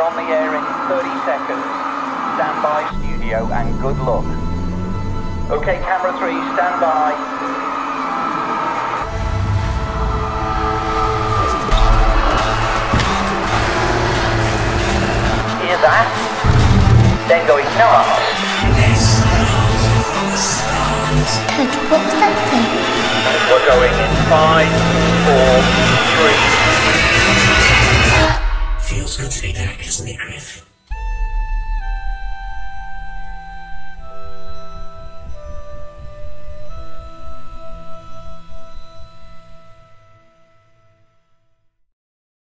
on the air in 30 seconds. Stand by, studio, and good luck. Okay, camera 3, stand by. Hear that? Then going nuts. Ted, what was that thing? We're going in 5, 4, 3. Feels good to be back, doesn't it, Griff?